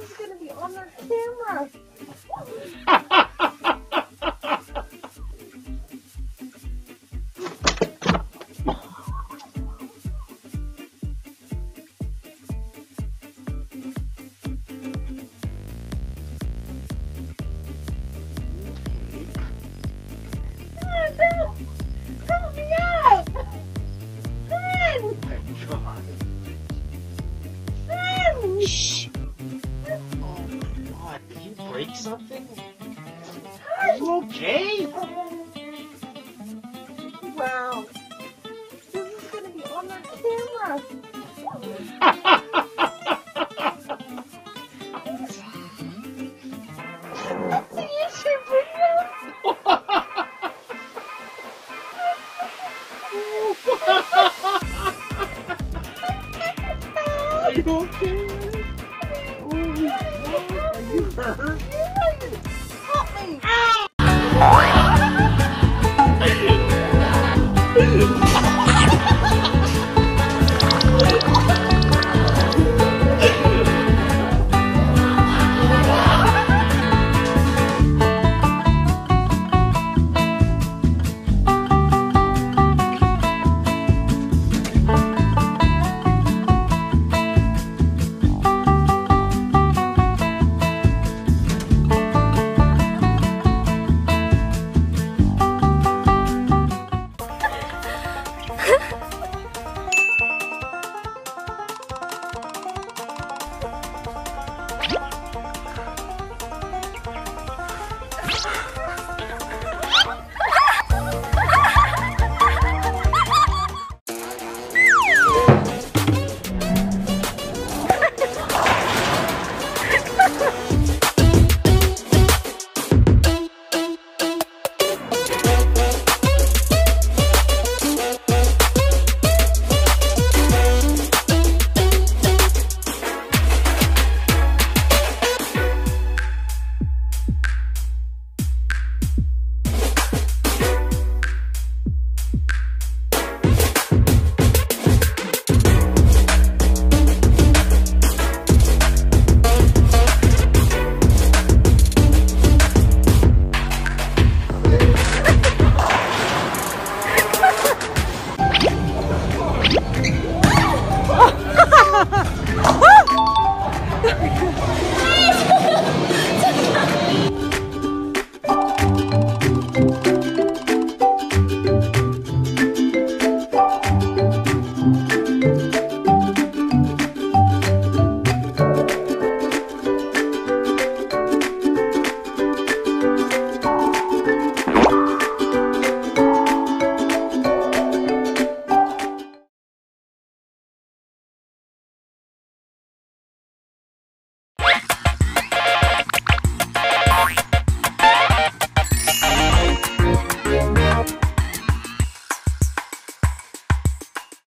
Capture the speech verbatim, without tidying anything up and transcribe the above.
is gonna be on the camera. Help me out! Ben! Shh. Oh my God, did you break something? Are you okay? Wow. This is gonna be on the camera. That's the YouTube video. Are you okay? Oh my God, are you hurt?